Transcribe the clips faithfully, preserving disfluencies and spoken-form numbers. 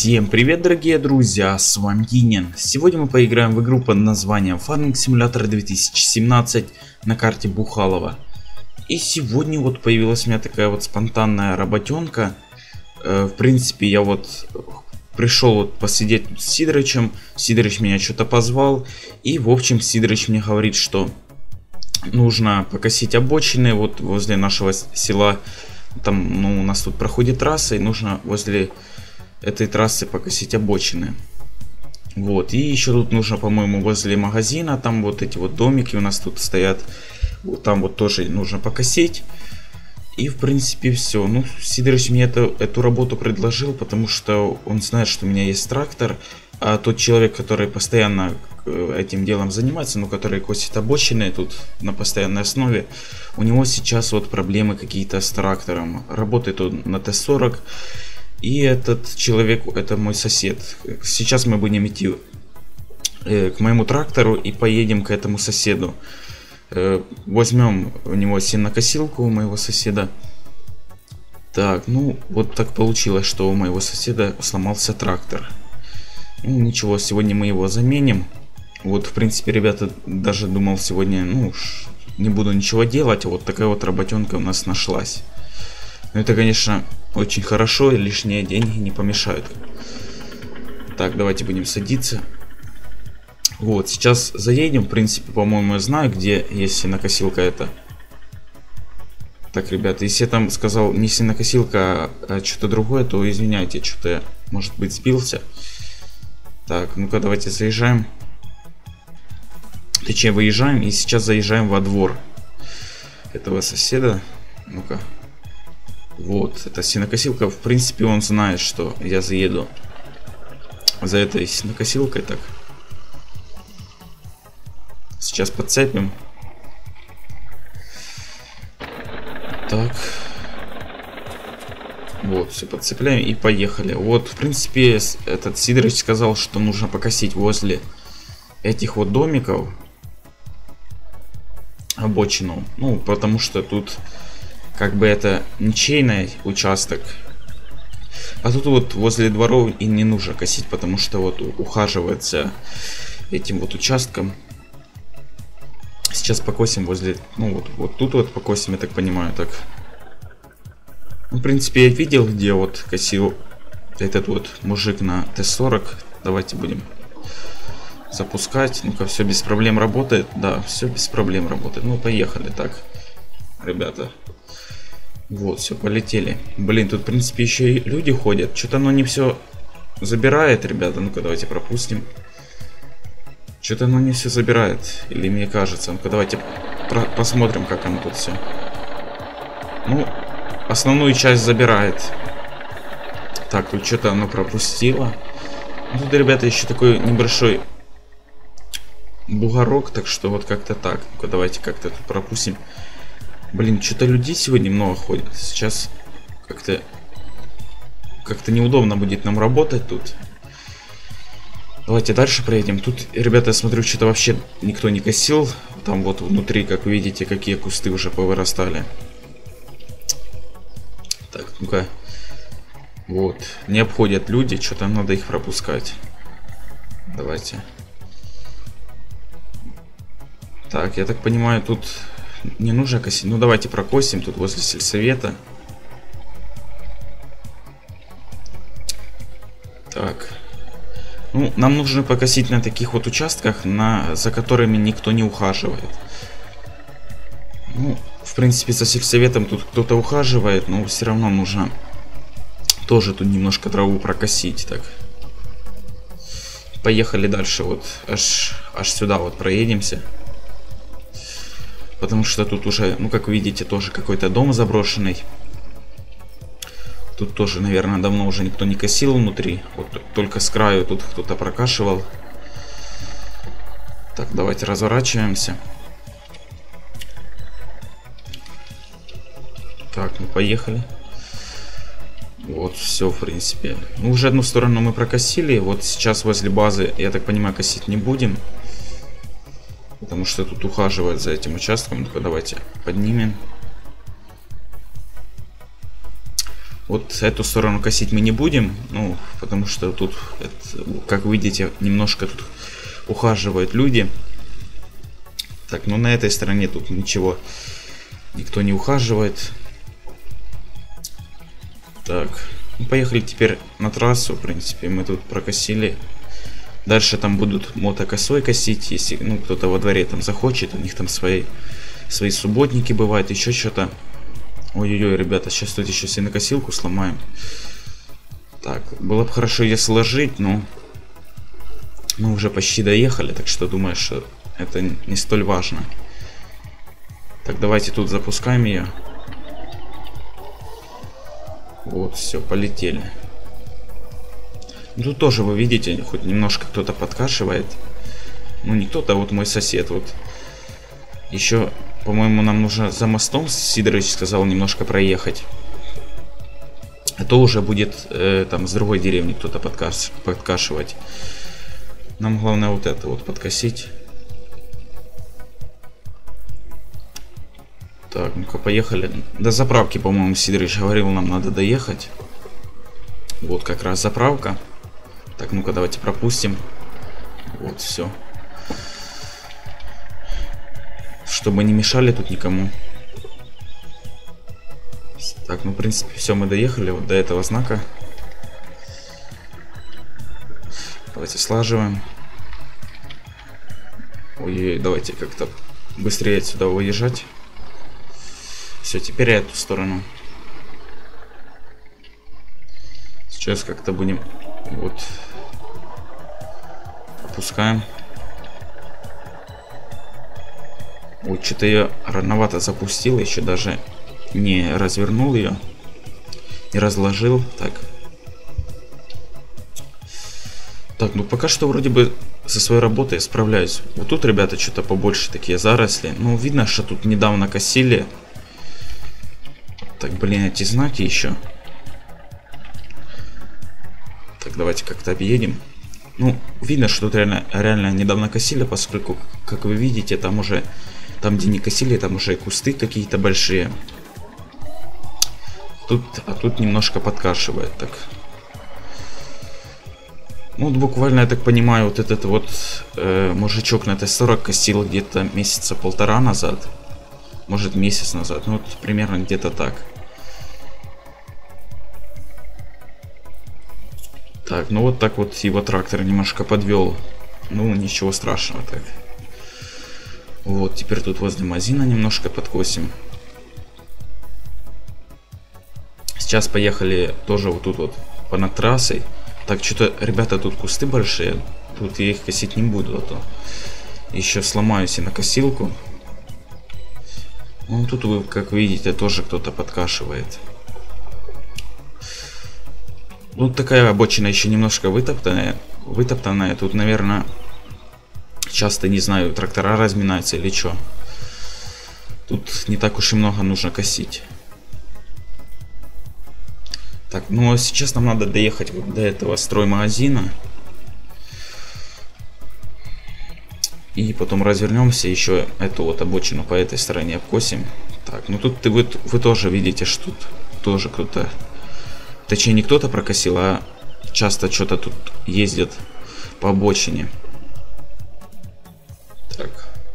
Всем привет, дорогие друзья, с вами Кинен. Сегодня мы поиграем в игру под названием Farming Simulator две тысячи семнадцать на карте Бухалова. И сегодня вот появилась у меня такая вот спонтанная работенка. э, В принципе, я вот пришел вот посидеть с Сидорычем. Сидорыч меня что-то позвал. И в общем Сидорыч мне говорит, что нужно покосить обочины вот возле нашего села. Там, ну, у нас тут проходит трасса, и нужно возле этой трассы покосить обочины. Вот, и еще тут нужно, по-моему, возле магазина, там вот эти вот домики у нас тут стоят. Вот там вот тоже нужно покосить. И в принципе все. Ну, Сидорыч мне это, эту работу предложил, потому что он знает, что у меня есть трактор. А тот человек, который постоянно этим делом занимается, ну, который косит обочины тут на постоянной основе, у него сейчас вот проблемы какие-то с трактором. Работает он на Т сорок. И этот человек, это мой сосед. Сейчас мы будем идти э, к моему трактору и поедем к этому соседу. Э, возьмем у него сенокосилку у моего соседа. Так, ну вот так получилось, что у моего соседа сломался трактор. Ну ничего, сегодня мы его заменим. Вот, в принципе, ребята, даже думал сегодня, ну, не буду ничего делать, а вот такая вот работенка у нас нашлась. Но это, конечно, очень хорошо, и лишние деньги не помешают. Так, давайте будем садиться. Вот, сейчас заедем, в принципе, по-моему, я знаю, где есть сенокосилка эта. Так, ребята, если я там сказал не сенокосилка, а что-то другое, то извиняйте, что-то я, может быть, сбился. Так, ну-ка, давайте заезжаем. Точнее, выезжаем, и сейчас заезжаем во двор этого соседа. Ну-ка. Вот, это сенокосилка. В принципе, он знает, что я заеду за этой сенокосилкой. Так. Сейчас подцепим. Так. Вот, все подцепляем и поехали. Вот, в принципе, этот Сидорыч сказал, что нужно покосить возле этих вот домиков обочину. Ну, потому что тут как бы это ничейный участок. А тут вот возле дворов и не нужно косить, потому что вот ухаживается этим вот участком. Сейчас покосим возле, ну вот, вот тут вот покосим, я так понимаю, так. Ну, в принципе, я видел, где вот косил этот вот мужик на Т сорок. Давайте будем запускать. Ну-ка, все без проблем работает. Да, все без проблем работает. Ну, поехали. Так, ребята. Вот, все, полетели. Блин, тут, в принципе, еще и люди ходят. Что-то оно не все забирает, ребята. Ну-ка, давайте пропустим. Что-то оно не все забирает. Или мне кажется. Ну-ка, давайте посмотрим, как оно тут все. Ну, основную часть забирает. Так, тут что-то оно пропустило. Ну, тут, ребята, еще такой небольшой бугорок. Так что вот как-то так. Ну-ка, давайте как-то тут пропустим. Блин, что-то людей сегодня много ходит. Сейчас как-то как-то неудобно будет нам работать тут. Давайте дальше проедем. Тут, ребята, я смотрю, что-то вообще никто не косил. Там вот внутри, как вы видите, какие кусты уже повырастали. Так, ну-ка. Вот. Не обходят люди, что-то надо их пропускать. Давайте. Так, я так понимаю, тут не нужно косить. Ну, давайте прокосим тут возле сельсовета. Так. Ну, нам нужно покосить на таких вот участках, на, за которыми никто не ухаживает. Ну, в принципе, за сельсоветом тут кто-то ухаживает, но все равно нужно тоже тут немножко траву прокосить. Так. Поехали дальше. Вот аж, аж сюда вот проедемся. Потому что тут уже, ну, как вы видите, тоже какой-то дом заброшенный. Тут тоже, наверное, давно уже никто не косил внутри. Вот только с краю тут кто-то прокашивал. Так, давайте разворачиваемся. Так, мы поехали. Вот, все, в принципе. Ну, уже одну сторону мы прокосили. Вот сейчас возле базы, я так понимаю, косить не будем. Потому что тут ухаживают за этим участком. Ну-ка, давайте поднимем. Вот эту сторону косить мы не будем, ну, потому что тут, это, как вы видите, немножко тут ухаживают люди. Так, ну на этой стороне тут ничего, никто не ухаживает. Так, ну, поехали теперь на трассу, в принципе, мы тут прокосили. Дальше там будут мотокосой косить, если, ну, кто-то во дворе там захочет, у них там свои, свои субботники бывают, еще что-то. Ой-ой-ой, ребята, сейчас тут еще сенокосилку сломаем. Так, было бы хорошо ее сложить, но мы уже почти доехали, так что думаю, что это не столь важно. Так, давайте тут запускаем ее. Вот, все, полетели. Тут тоже вы видите, хоть немножко кто-то подкашивает. Ну, не кто-то, а вот мой сосед. Вот. Еще, по-моему, нам нужно за мостом, Сидорович сказал, немножко проехать. А то уже будет э, там с другой деревни кто-то подкаш... подкашивать. Нам главное вот это вот подкосить. Так, ну-ка, поехали. До заправки, по-моему, Сидорович говорил, нам надо доехать. Вот как раз заправка. Так, ну-ка, давайте пропустим. Вот, все. Чтобы не мешали тут никому. Так, ну, в принципе, все, мы доехали вот до этого знака. Давайте слаживаем. Ой, давайте как-то быстрее отсюда выезжать. Все, теперь эту сторону. Сейчас как-то будем вот опускаем. Ой, что-то я рановато запустил, еще даже не развернул ее, не разложил. Так. Так, ну пока что вроде бы со своей работой справляюсь. Вот тут, ребята, что-то побольше такие заросли. Ну, видно, что тут недавно косили. Так, блин, эти знаки еще. Так, давайте как-то объедем. Ну, видно, что тут реально, реально недавно косили, поскольку, как вы видите, там уже, там где не косили, там уже кусты какие-то большие. Тут, а тут немножко подкашивает, так. Ну, вот буквально, я так понимаю, вот этот вот э, мужичок на Т сорок косил где-то месяца полтора назад. Может, месяц назад, ну, вот примерно где-то так. Так, ну вот так вот его трактор немножко подвел. Ну, ничего страшного так. Вот, теперь тут возле магазина немножко подкосим. Сейчас поехали тоже вот тут вот по над трассой. Так, что-то, ребята, тут кусты большие. Тут я их косить не буду, а то еще сломаюсь и на косилку. Ну, тут вы, как видите, тоже кто-то подкашивает. Вот такая обочина еще немножко вытоптанная. Вытоптанная. Тут, наверное, часто, не знаю, трактора разминаются или что. Тут не так уж и много нужно косить. Так, ну а сейчас нам надо доехать вот до этого строймагазина. И потом развернемся, еще эту вот обочину по этой стороне обкосим. Так, ну тут вы, вы тоже видите, что тут тоже кто-то... Точнее, не кто-то прокосил, а часто что-то тут ездят по обочине. Так.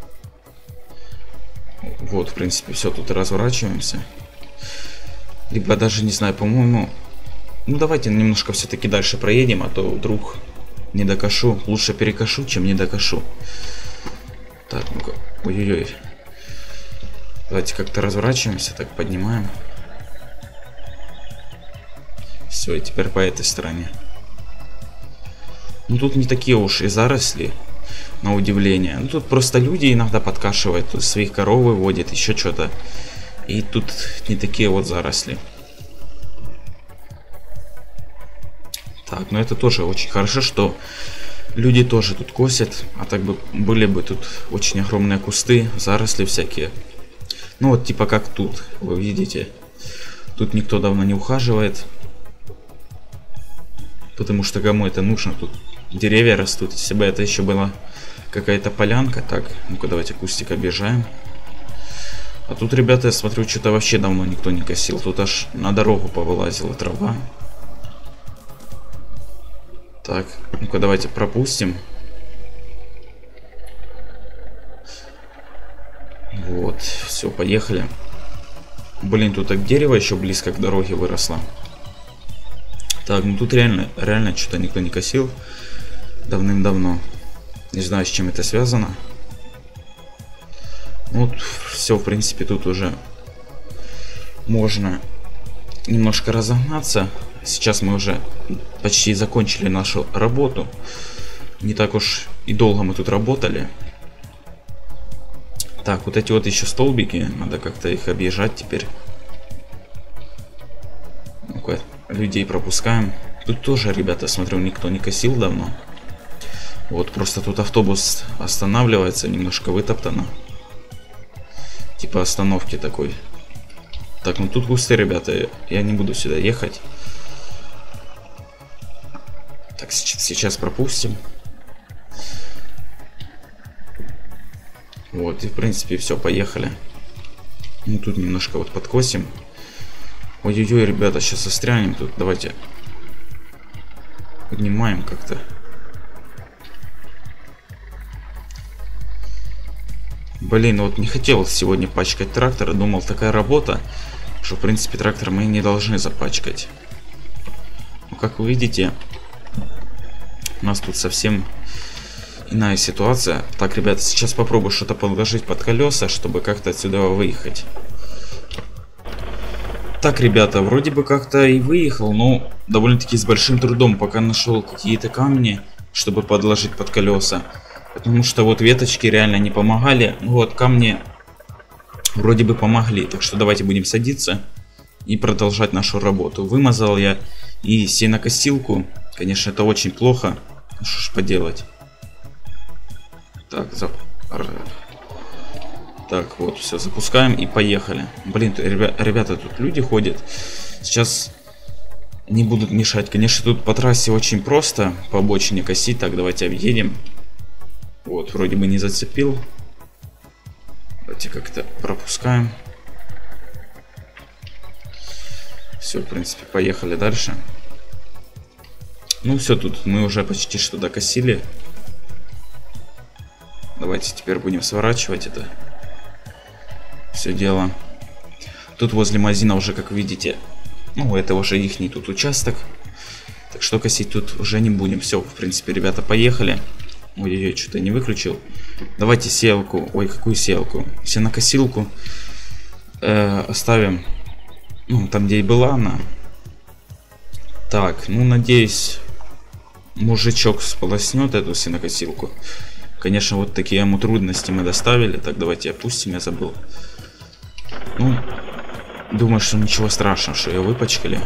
Вот, в принципе, все, тут разворачиваемся. Либо даже, не знаю, по-моему... Ну, давайте немножко все-таки дальше проедем, а то вдруг не докошу. Лучше перекошу, чем не докошу. Так, ну-ка. Ой-ой-ой. Давайте как-то разворачиваемся, так поднимаем. Все, и теперь по этой стороне. Ну, тут не такие уж и заросли, на удивление. Ну, тут просто люди иногда подкашивают, тут своих коров выводят, еще что-то. И тут не такие вот заросли. Так, ну это тоже очень хорошо, что люди тоже тут косят. А так бы были бы тут очень огромные кусты, заросли всякие. Ну вот типа как тут, вы видите. Тут никто давно не ухаживает. Потому что кому это нужно, тут деревья растут. Если бы это еще была какая-то полянка. Так, ну-ка давайте кустик объезжаем. А тут, ребята, я смотрю, что-то вообще давно никто не косил. Тут аж на дорогу повылазила трава. Так, ну-ка давайте пропустим. Вот, все, поехали. Блин, тут так дерево еще близко к дороге выросло. Так, ну тут реально, реально что-то никто не косил давным-давно. Не знаю, с чем это связано. Вот, все, в принципе, тут уже можно немножко разогнаться. Сейчас мы уже почти закончили нашу работу. Не так уж и долго мы тут работали. Так, вот эти вот еще столбики, надо как-то их объезжать теперь. Ну-ка, людей пропускаем. Тут тоже, ребята, смотрю, никто не косил давно. Вот, просто тут автобус останавливается, немножко вытоптано. Типа остановки такой. Так, ну тут кусты, ребята, я не буду сюда ехать. Так, сейчас пропустим. Вот, и в принципе все, поехали. Ну тут немножко вот подкосим. Ой-ой-ой, ребята, сейчас застрянем тут. Давайте поднимаем как-то. Блин, вот не хотел сегодня пачкать трактор. Думал, такая работа, что в принципе трактор мы не должны запачкать. Но как вы видите, у нас тут совсем иная ситуация. Так, ребята, сейчас попробую что-то подложить под колеса, чтобы как-то отсюда выехать. Так, ребята, вроде бы как-то и выехал, но довольно-таки с большим трудом, пока нашел какие-то камни, чтобы подложить под колеса. Потому что вот веточки реально не помогали. Вот камни вроде бы помогли. Так что давайте будем садиться и продолжать нашу работу. Вымазал я и сенокосилку. Конечно, это очень плохо. Что ж поделать. Так, зап... так, вот, все, запускаем и поехали. Блин, ребя... ребята, тут люди ходят. Сейчас не будут мешать. Конечно, тут по трассе очень просто по обочине косить. Так, давайте объедем. Вот, вроде бы не зацепил. Давайте как-то пропускаем. Все, в принципе, поехали дальше. Ну все, тут мы уже почти что докосили. Давайте теперь будем сворачивать это все дело. Тут возле магазина уже, как видите, ну это уже ихний тут участок. Так что косить тут уже не будем. Все, в принципе, ребята, поехали. Ой-ой-ой, что-то не выключил. Давайте сеялку. Ой, какую сеялку? Сенокосилку э, оставим. Ну, там, где и была она. Так, ну, надеюсь, мужичок сполоснет эту сенокосилку. Конечно, вот такие ему трудности мы доставили. Так, давайте опустим, я забыл. Ну, думаю, что ничего страшного, что ее выпачкали.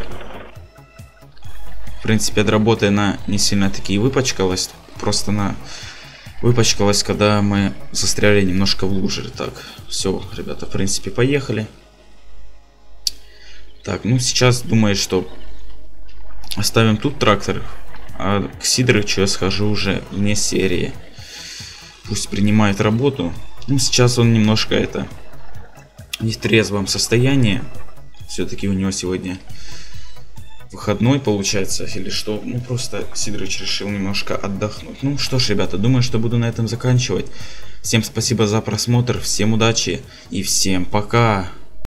В принципе, от работы она не сильно таки и выпачкалась. Просто она выпачкалась, когда мы застряли немножко в луже. Так, все, ребята, в принципе, поехали. Так, ну сейчас думаю, что оставим тут трактор, а к Сидорычу я схожу уже вне серии. Пусть принимает работу. Ну, сейчас он немножко это не в трезвом состоянии. Все-таки у него сегодня выходной получается или что. Ну, просто Сидорыч решил немножко отдохнуть. Ну что ж, ребята, думаю, что буду на этом заканчивать. Всем спасибо за просмотр, всем удачи и всем пока.